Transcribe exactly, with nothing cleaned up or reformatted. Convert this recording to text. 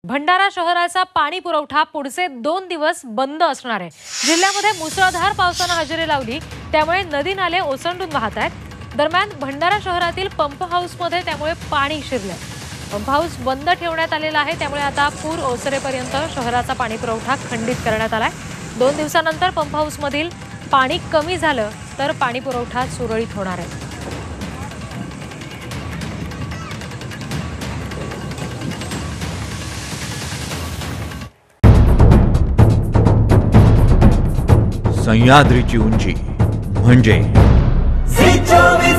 भंडारा शहराचा पाणी पुरवठा पुढचे दोन दिवस बंद असणार आहे। जिल्ह्यामध्ये मुसळधार पावसाने हजेरी लावली, त्यामुळे नदी नाले ओसंडून वाहत आहेत। दरम्यान भंडारा शहरातील पंप हाऊसमध्ये त्यामुळे पाणी शिरले। पंप हाऊस बंद ठेवण्यात आलेला आहे, त्यामुळे आता पूर ओसरेपर्यंत शहराचा पाणी पुरवठा खंडित करण्यात आलाय। दोन दिवसानंतर पंप हाऊसमधील पाणी कमी झालं तर पाणी पुरवठा सुरळीत होणार आहे। सह्याद्रीची उंची म्हणजे